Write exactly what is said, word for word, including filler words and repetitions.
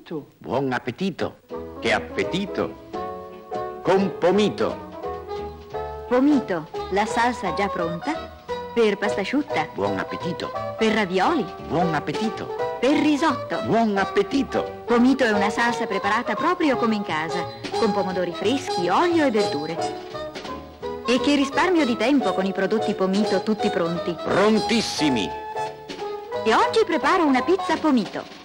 appetito. Buon appetito. Che appetito. Con pomito. Pomito, la salsa già pronta. Per pasta asciutta. Buon appetito. Per ravioli. Buon appetito. Per risotto. Buon appetito. Pomito è una salsa preparata proprio come in casa, con pomodori freschi, olio e verdure. E che risparmio di tempo con i prodotti Pomito tutti pronti. Prontissimi. E oggi preparo una pizza Pomito.